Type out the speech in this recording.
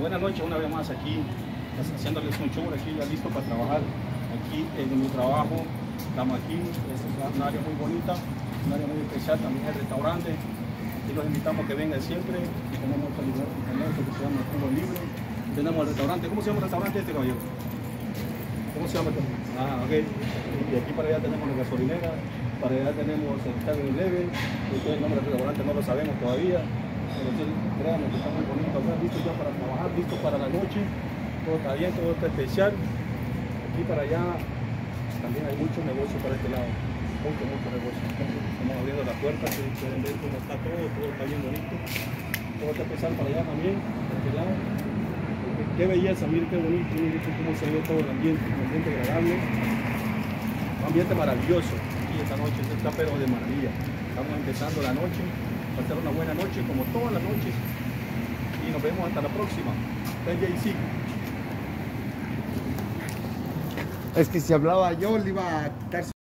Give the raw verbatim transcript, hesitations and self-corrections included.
Buenas noches, una vez más aquí, haciéndoles un show aquí, ya listo para trabajar. Aquí en mi trabajo, estamos aquí, es un área muy bonita, un área muy especial, también el restaurante. Y los invitamos a que vengan siempre. Y tenemos otro lugar que se llama Cubo Libre. Tenemos el restaurante. ¿Cómo se llama el restaurante este, caballero? ¿Cómo se llama? Ah, ok. Y aquí para allá tenemos la gasolinera, para allá tenemos el seven eleven. El nombre del restaurante no lo sabemos todavía. Pero sí, créanme que está muy bonito acá, listo ya para trabajar, listo para la noche. Todo está bien, todo está especial. Aquí para allá también hay mucho negocio para este lado. Mucho, mucho negocio. Estamos abriendo la puerta, si pueden ver cómo está todo, todo está bien bonito. Todo está especial para allá también, para este lado. Qué belleza, miren qué bonito, miren cómo se ve todo el ambiente, un ambiente agradable. Un ambiente maravilloso. Aquí esta noche está pero de maravilla. Estamos empezando la noche. Va a ser una buena noche, como todas las noches. Y nos vemos hasta la próxima. J C. Es que si hablaba yo le iba a quitar su